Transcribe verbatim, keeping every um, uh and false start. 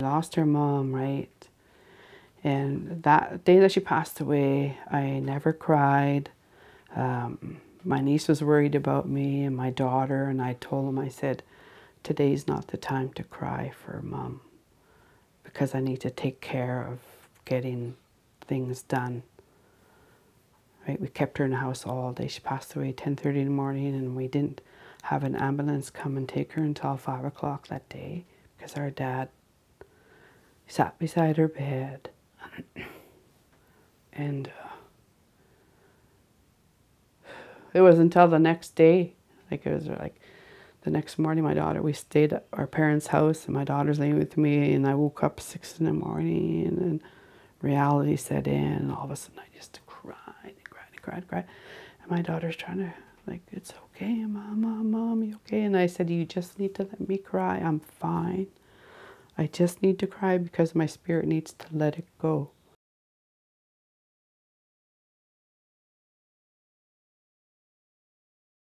Lost her mom, right? And that day that she passed away, I never cried. Um, my niece was worried about me and my daughter, and I told them, I said, today's not the time to cry for mom because I need to take care of getting things done. Right? We kept her in the house all day. She passed away at ten thirty in the morning, and we didn't have an ambulance come and take her until five o'clock that day because our dad sat beside her bed. And uh, it was until the next day, like it was like the next morning, my daughter, we stayed at our parents' house, and my daughter's laying with me, and I woke up six in the morning, and reality set in, and all of a sudden I just cried and cried and cried and cried. And my daughter's trying to, like, it's okay, mom, mom, mom, you okay? And I said, you just need to let me cry. I'm fine. I just need to cry because my spirit needs to let it go.